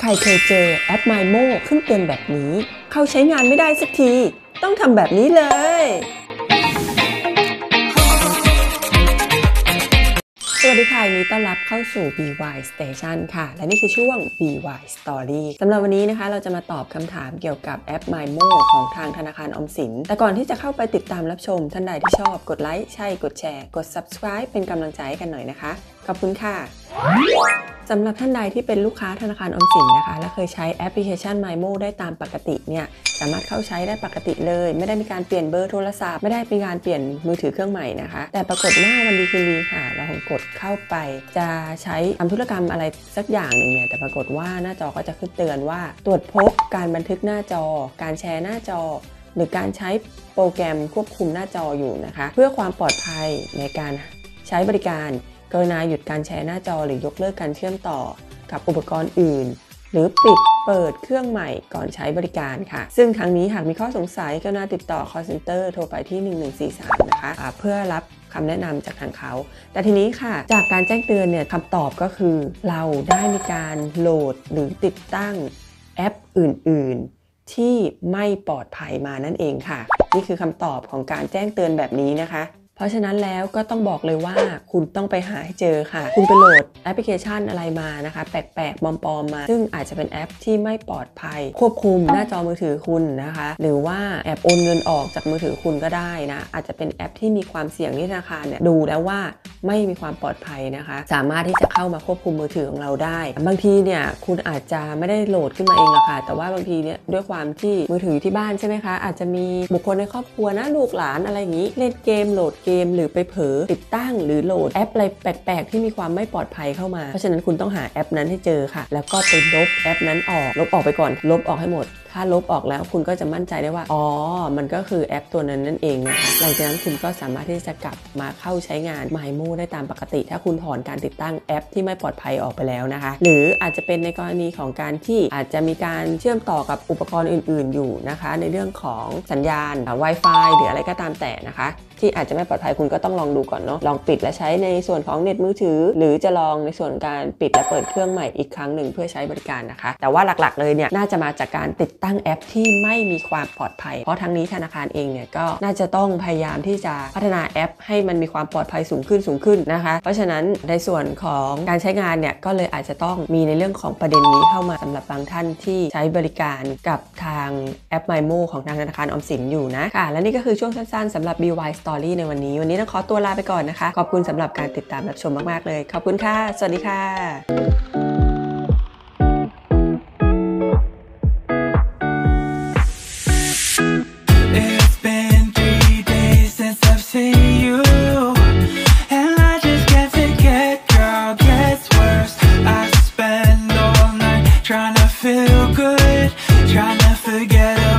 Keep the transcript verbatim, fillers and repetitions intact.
ใครเคยเจอแอป MyMo ขึ้นเตือนแบบนี้เข้าใช้งานไม่ได้สักทีต้องทำแบบนี้เลยสวัสดีค่ะยินดีต้อนรับเข้าสู่ บี วาย Station ค่ะและนี่คือช่วง บี วาย Story สำหรับวันนี้นะคะเราจะมาตอบคำถามเกี่ยวกับแอป MyMo ของทางธนาคารออมสินแต่ก่อนที่จะเข้าไปติดตามรับชมท่านใดที่ชอบกดไลค์ใช่กดแชร์กด Subscribe เป็นกำลังใจให้กันหน่อยนะคะขอบคุณค่ะสำหรับท่านใดที่เป็นลูกค้าธนาคารออมสินนะคะและเคยใช้แอปพลิเคชัน MyMo ได้ตามปกติเนี่ยสามารถเข้าใช้ได้ปกติเลยไม่ได้มีการเปลี่ยนเบอร์โทรศัพท์ไม่ได้มีการเปลี่ยนมือถือเครื่องใหม่นะคะแต่ปรากฏว่าวันดีคืนดีค่ะเรากดเข้าไปจะใช้ทำธุรกรรมอะไรสักอย่างหนึ่งเนี่ยแต่ปรากฏว่าหน้าจอก็จะขึ้นเตือนว่าตรวจพบการบันทึกหน้าจอการแชร์หน้าจอหรือการใช้โปรแกรมควบคุมหน้าจออยู่นะคะเพื่อความปลอดภัยในการใช้บริการกรุณาหยุดการแชร์หน้าจอหรือยกเลิกการเชื่อมต่อกับอุปกรณ์อื่นหรือปิดเปิดเครื่องใหม่ก่อนใช้บริการค่ะซึ่งทั้งนี้หากมีข้อสงสัยกรุณาติดต่อ call center โทรไปที่หนึ่งหนึ่งสี่สามนะคะะเพื่อรับคำแนะนำจากทางเขาแต่ทีนี้ค่ะจากการแจ้งเตือนเนี่ยคำตอบก็คือเราได้มีการโหลดหรือติดตั้งแอปอื่นๆที่ไม่ปลอดภัยมานั่นเองค่ะนี่คือคำตอบของการแจ้งเตือนแบบนี้นะคะเพราะฉะนั้นแล้วก็ต้องบอกเลยว่าคุณต้องไปหาให้เจอค่ะคุณไปโหลดแอปพลิเคชันอะไรมานะคะแปลกๆปลอมๆมาซึ่งอาจจะเป็นแอปที่ไม่ปลอดภัยควบคุมหน้าจอมือถือคุณนะคะหรือว่าแอบโอนเงินออกจากมือถือคุณก็ได้นะอาจจะเป็นแอปที่มีความเสี่ยงที่ธนาคารเนี่ยดูแล้วว่าไม่มีความปลอดภัยนะคะสามารถที่จะเข้ามาควบคุมมือถือของเราได้บางทีเนี่ยคุณอาจจะไม่ได้โหลดขึ้นมาเองหรอกค่ะแต่ว่าบางทีเนี่ยด้วยความที่มือถือที่บ้านใช่ไหมคะอาจจะมีบุคคลในครอบครัวนะลูกหลานอะไรอย่างนี้เล่นเกมโหลดเกมหรือไปเผลอติดตั้งหรือโหลดแอปอะไรแปลกๆที่มีความไม่ปลอดภัยเข้ามาเพราะฉะนั้นคุณต้องหาแอปนั้นให้เจอค่ะแล้วก็ไปลบแอปนั้นออกลบออกไปก่อนลบออกให้หมดถ้าลบออกแล้วคุณก็จะมั่นใจได้ว่าอ๋อมันก็คือแอปตัวนั้นนั่นเองนะคะหลังจากนั้นคุณก็สามารถที่จะกลับมาเข้าใช้งาน MyMo ได้ตามปกติถ้าคุณถอนการติดตั้งแอปที่ไม่ปลอดภัยออกไปแล้วนะคะหรืออาจจะเป็นในกรณีของการที่อาจจะมีการเชื่อมต่อกับอุปกรณ์อื่นๆอยู่นะคะในเรื่องของสัญญาณ Wi-Fi หรืออะไรก็ตามแต่นะคะที่อาจจะไม่ปลอดภัยคุณก็ต้องลองดูก่อนเนาะลองปิดและใช้ในส่วนของเน็ตมือถือหรือจะลองในส่วนการปิดและเปิดเครื่องใหม่อีกครั้งหนึ่งเพื่อใช้บริการนะคะแต่ว่าหลักๆเลยเนี่ยน่าจะมาจากการติดตั้งแอปที่ไม่มีความปลอดภัยเพราะทั้งนี้ธนาคารเองเนี่ยก็น่าจะต้องพยายามที่จะพัฒนาแอปให้มันมีความปลอดภัยสูงขึ้นสูงขึ้นนะคะเพราะฉะนั้นในส่วนของการใช้งานเนี่ยก็เลยอาจจะต้องมีในเรื่องของประเด็นนี้เข้ามาสำหรับบางท่านที่ใช้บริการกับทางแอป MyMo ของทางธนาคารออมสินอยู่นะค่ะและนี่ก็คือช่วงสั้นๆสำหรับ บี วาย Story ในวันนี้วันนี้ต้องขอตัวลาไปก่อนนะคะขอบคุณสำหรับการติดตามรับชมมากๆเลยขอบคุณค่ะสวัสดีค่ะ Trying to feel good, trying to forget